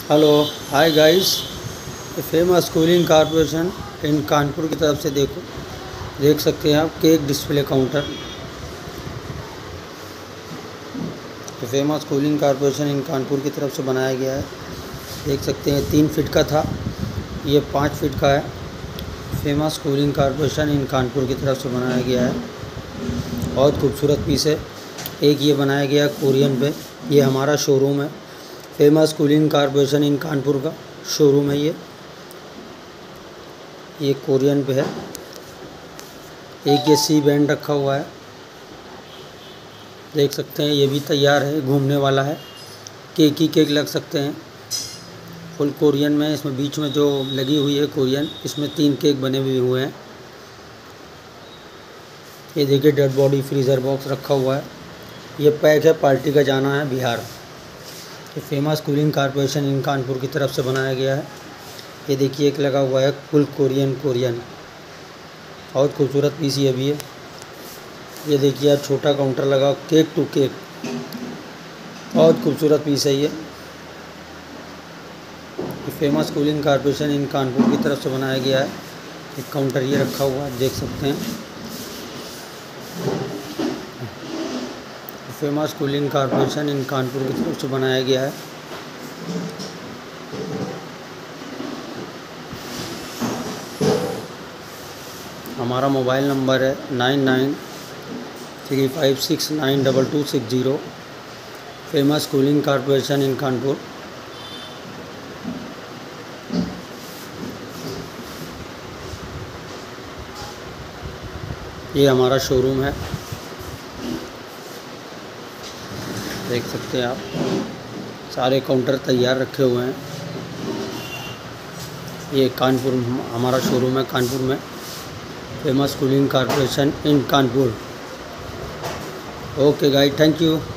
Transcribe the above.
Hello hi guys. Famous cooling corporation in Kanpur की तरफ से देख सकते हैं आप cake display counter. Famous cooling corporation in Kanpur की तरफ से बनाया गया है। देख सकते हैं 3 फीट का था, ये 5 फीट का है। Famous cooling corporation in Kanpur की तरफ से बनाया गया है। बहुत खूबसूरत पीस है। एक ये बनाया गया कोरियन पे, ये हमारा शोरूम है। Famous cooling corporation in Kanpur का शोरूम है ये कोरियन पे है। एक ये सी बैंड रखा हुआ है, देख सकते हैं। ये भी तैयार है, घूमने वाला है। केक ही केक लग सकते हैं। फुल कोरियन में, इसमें बीच में जो लगी हुई है कोरियन, इसमें 3 केक बने हुए हैं। ये देखिए डेड बॉडी फ्रीज़र बॉक्स रखा हुआ है। ये पैक है, पार्टी का जाना है बिहार। ये famous cooling corporation in Kanpur की तरफ से बनाया गया है। ये देखिए एक लगा हुआ है फुल कोरियन। बहुत खूबसूरत पीस ये भी है। ये देखिए आप, छोटा काउंटर लगा, केक टू केक। बहुत खूबसूरत पीस है ये famous cooling corporation in Kanpur की तरफ से बनाया गया है। एक काउंटर ये रखा हुआ है, देख सकते हैं। Famous cooling corporation in Kanpur की तरफ से बनाया गया है। हमारा मोबाइल नंबर है 9935692260। Famous cooling corporation in Kanpur. ये हमारा शोरूम है, देख सकते हैं आप। सारे काउंटर तैयार रखे हुए हैं। ये कानपुर हमारा शोरूम है, कानपुर में। Famous cooling corporation in Kanpur. Okay guys, thank you.